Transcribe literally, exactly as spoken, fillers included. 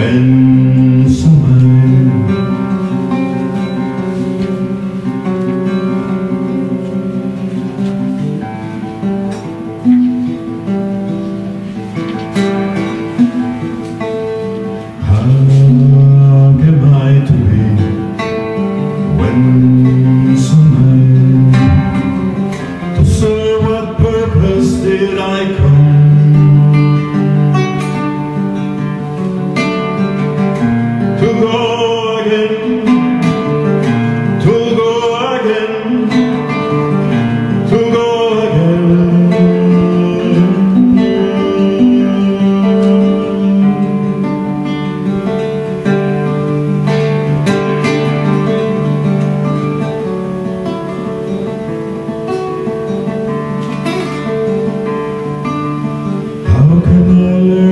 when someone how am I to be when someone to serve what purpose did I come? To go again, to go again, to go again. How can I learn